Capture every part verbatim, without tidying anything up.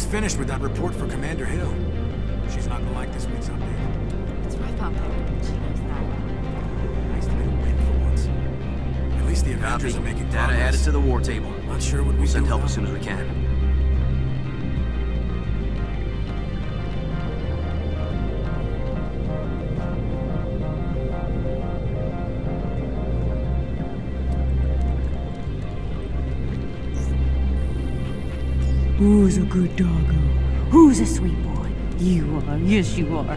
finished with that report for Commander Hill. She's not gonna like this week's update. It's right, Papa. She knows that. Nice to get a win for once. At least the Avengers Copy. are making Data progress. added to the war table. Not sure what we We'll send do help without- as soon as we can. Who's a good doggo? Who's a sweet boy? You are. Yes, you are.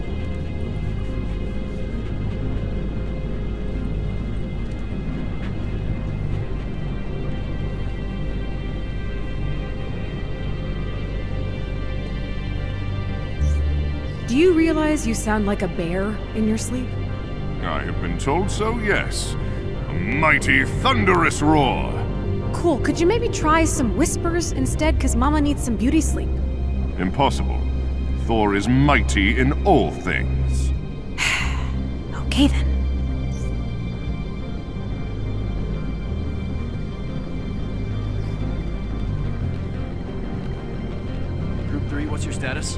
Do you realize you sound like a bear in your sleep? I have been told so, yes. A mighty, thunderous roar. Cool, could you maybe try some whispers instead? Because Mama needs some beauty sleep. Impossible. Thor is mighty in all things. Okay then. Group three, what's your status?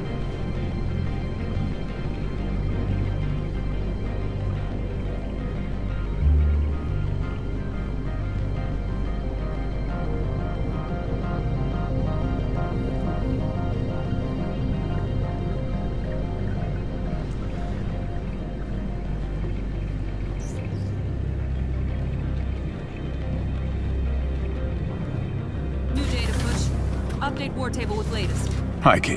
New data push. Update war table with latest. Hi, Kate.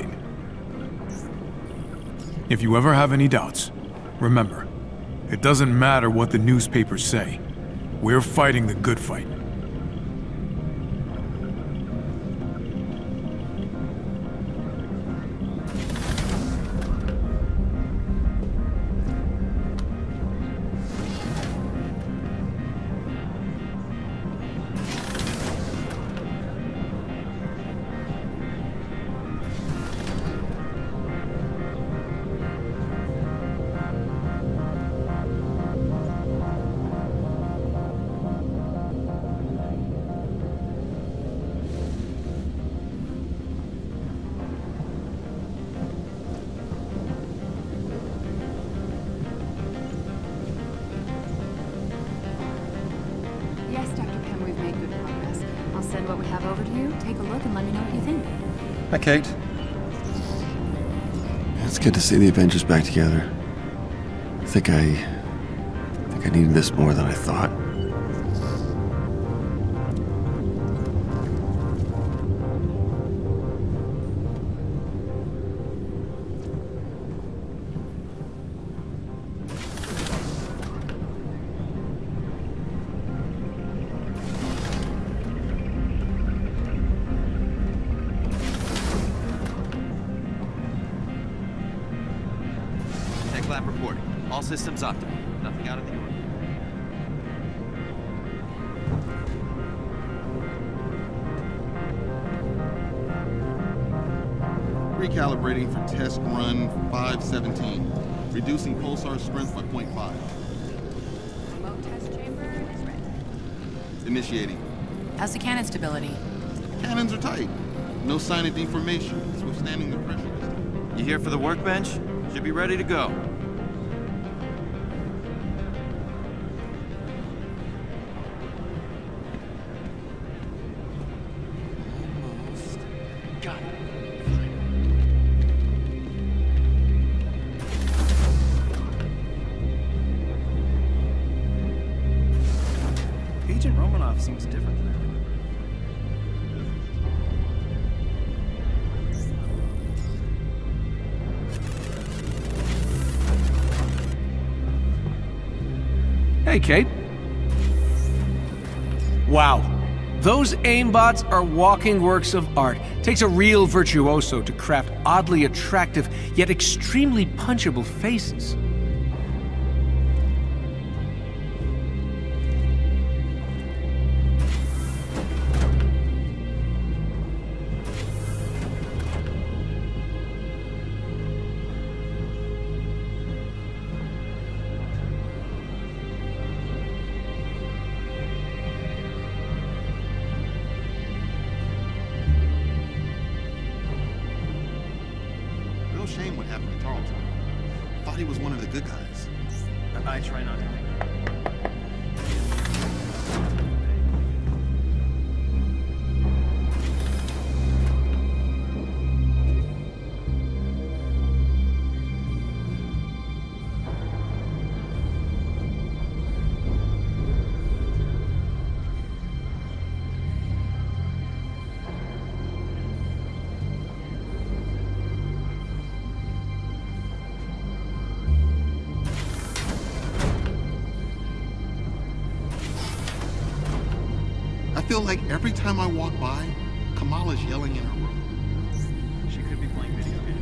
If you ever have any doubts, remember, it doesn't matter what the newspapers say. We're fighting the good fight. Yes, Doctor Pym, we've made good progress. I'll send what we have over to you. Take a look and let me know what you think. Hi, Kate. It's good to see the Avengers back together. I think I... I think I needed this more than I thought. Tech lab reporting. All systems optimal. Nothing out of the ordinary. Recalibrating for test run five seventeen. Reducing pulsar strength by point five. Remote test chamber is ready. Initiating. How's the cannon stability? Cannons are tight. No sign of deformation. It's withstanding the pressure. You here for the workbench? Should be ready to go. Almost. Got it. Agent Romanoff seems different than ever. Hey, Kate. Wow. Those aimbots are walking works of art. Takes a real virtuoso to craft oddly attractive, yet extremely punchable faces. I try not to think. I feel like every time I walk by, Kamala's yelling in her room. She could be playing video games.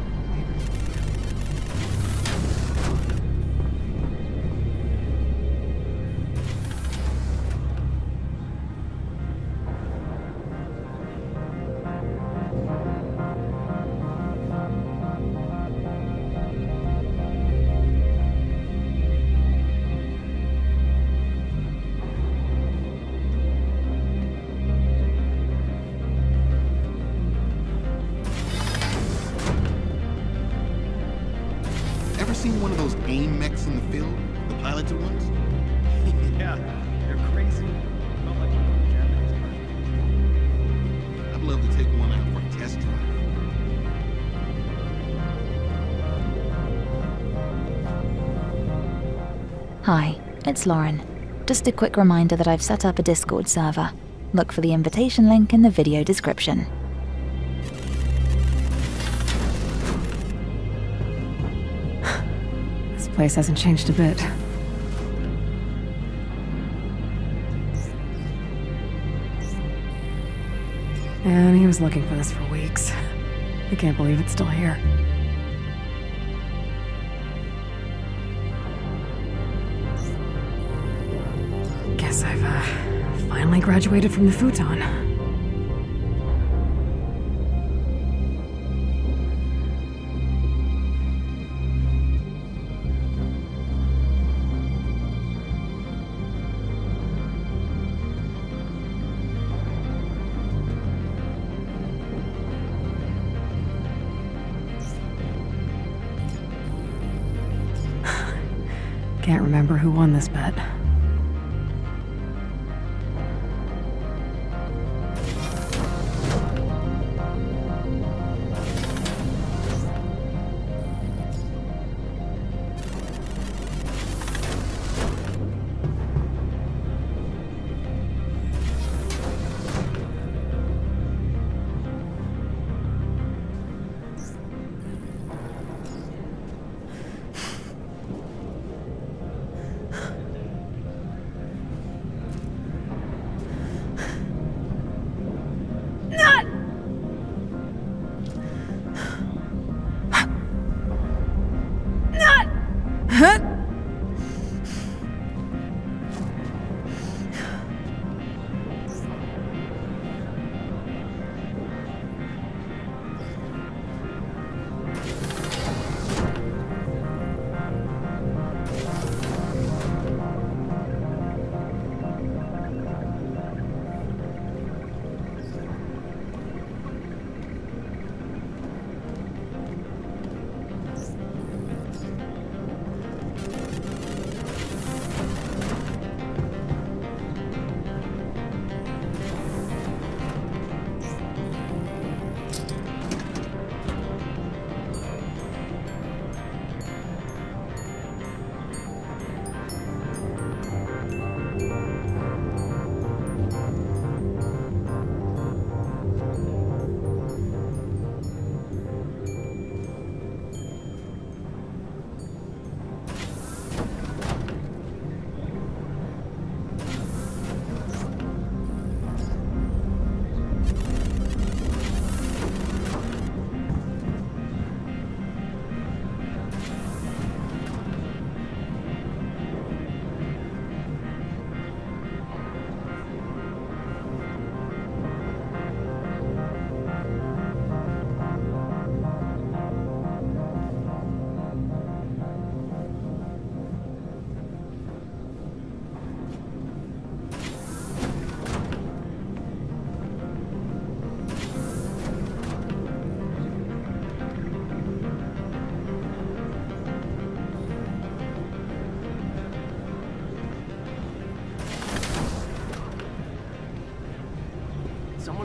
Ever seen one of those AIM mechs in the field? The piloted ones? Yeah, they're crazy. Felt like one of the Japanese versions. I'd love to take one out for a test drive. Hi, it's Lauren. Just a quick reminder that I've set up a Discord server. Look for the invitation link in the video description. This place hasn't changed a bit. And he was looking for this for weeks. I can't believe it's still here. Guess I've uh, finally graduated from the futon. Can't remember who won this bet.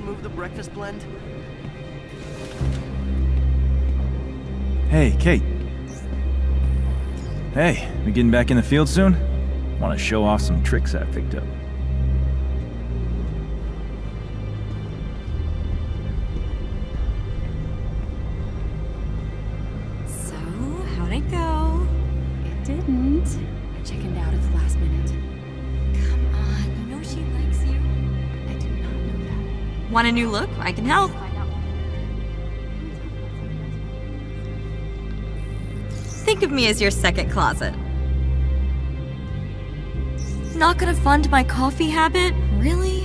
remove the breakfast blend? Hey, Kate. Hey, we getting back in the field soon? Want to show off some tricks I picked up. So, how'd it go? It didn't. I chickened out at the last minute. Come on, you know she likes you. I did not know that. Want a new look? I can help. Think of me as your second closet. Not gonna fund my coffee habit? Really?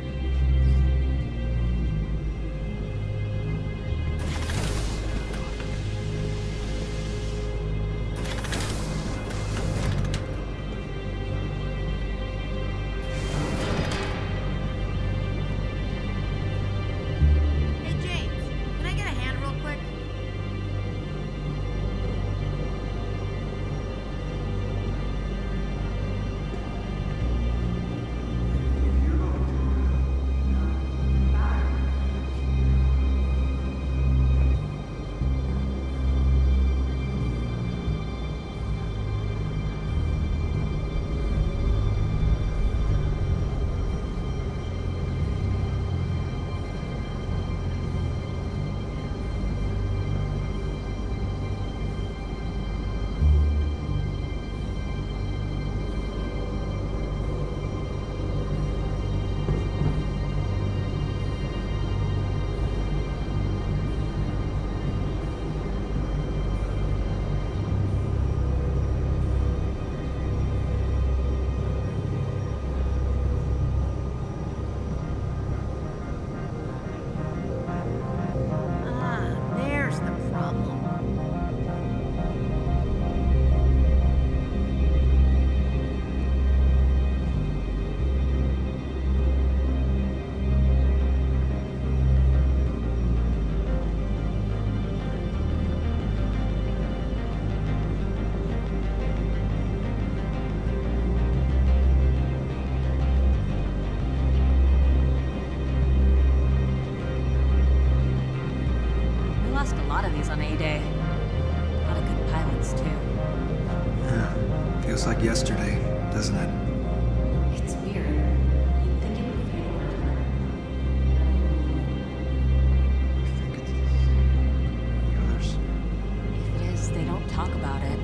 Hey, James, can I get a hand real quick? A lot of these on A-Day. A lot of good pilots, too. Yeah, feels like yesterday, doesn't it? It's weird. You'd think it would feel more time. I think it's the others. If it is, they don't talk about it.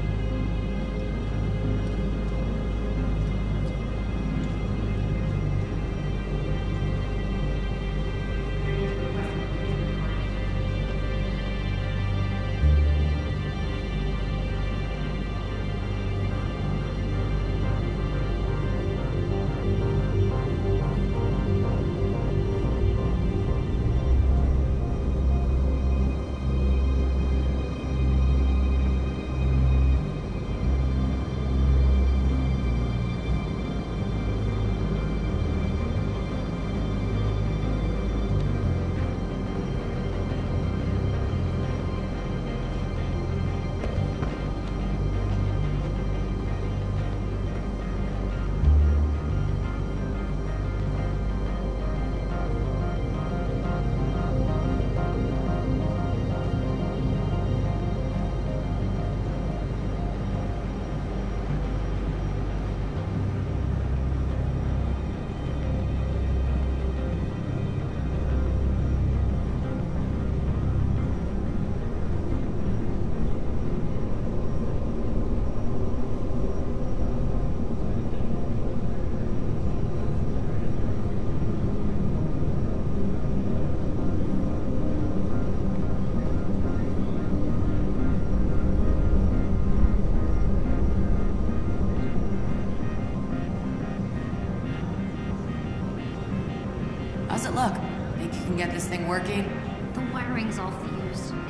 How's it look? Think you can get this thing working? The wiring's all fused.